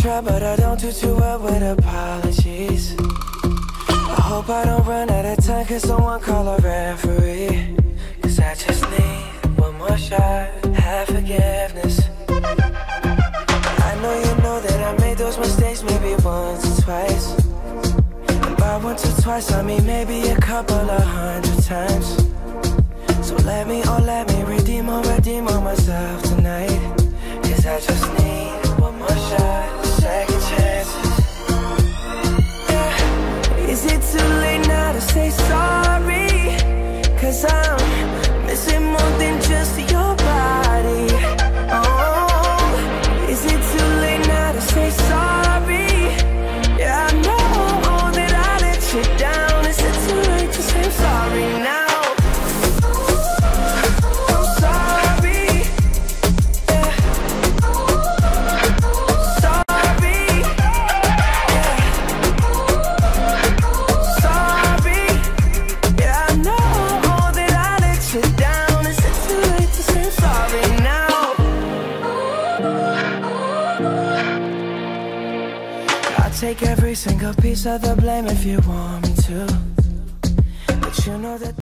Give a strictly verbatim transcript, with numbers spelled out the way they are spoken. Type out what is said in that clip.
try, but I don't do too well with apologies. I hope I don't run out of time, cause someone call a referee. Cause I just need one more shot, have forgiveness. I know you know that I made those mistakes maybe once or twice. And by once or twice I mean maybe a couple of hundred times. So let me, oh let me redeem or redeem on myself tonight. Cause I just need one more shot, second chances. Yeah. Is it too late now to say sorry? Cause I'm missing more than just your body. Oh, is it too late now to say sorry? Yeah, I know that I let you down. Is it too late to say I'm sorry now? Take every single piece of the blame if you want me to, but you know that